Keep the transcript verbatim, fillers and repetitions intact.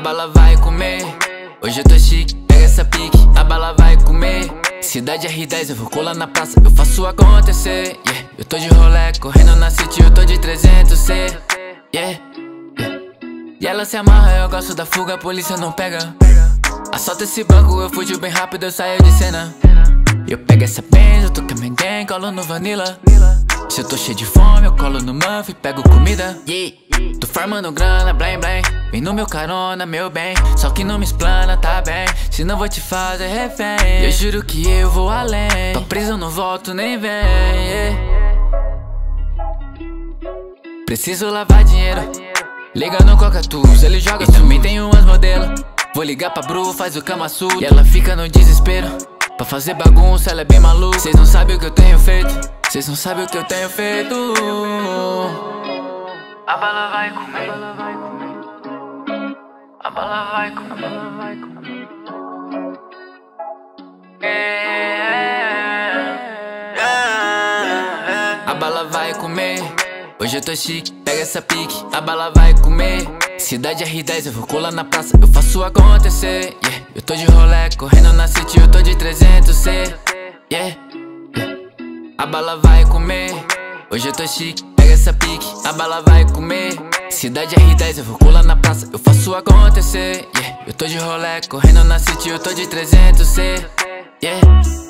bala vai comer. Hoje eu tô chique, pega essa pique, a bala vai comer. Cidade R dez, eu vou colar na praça, eu faço acontecer, yeah. Eu tô de rolê, correndo na city, eu tô de trezentos C, yeah, yeah. E ela se amarra, eu gosto da fuga, a polícia não pega. Assalta esse banco, eu fujo bem rápido, eu saio de cena. Eu pego essa Benz, eu tô com a minha gang, colo no Vanilla. Se eu tô cheio de fome, eu colo no Muff e pego comida, yeah. Tô farmando grana, blém blém, vem no meu carona, meu bem. Só que não me explana, tá bem, senão vou te fazer refém. Eu juro que eu vou além, tô preso, eu não volto nem vem, yeah. Preciso lavar dinheiro, liga no Cocatus, ele joga. E também tem umas modelos, vou ligar pra Bru, faz o Kama Sutra. E ela fica no desespero, pra fazer bagunça, ela é bem maluca. Cês não sabem o que eu tenho feito, cês não sabem o que eu tenho feito. A bala vai comer, a bala vai comer, a bala vai comer. Hoje eu tô chique, pega essa pique, a bala vai comer. Cidade R dez, eu vou colar na praça, eu faço acontecer, yeah. Eu tô de rolê, correndo na city, eu tô de trezentos C, yeah, yeah. A bala vai comer. Hoje eu tô chique, pega essa pique, a bala vai comer. Cidade R dez, eu vou colar na praça, eu faço acontecer, yeah. Eu tô de rolê, correndo na city, eu tô de trezentos C, yeah.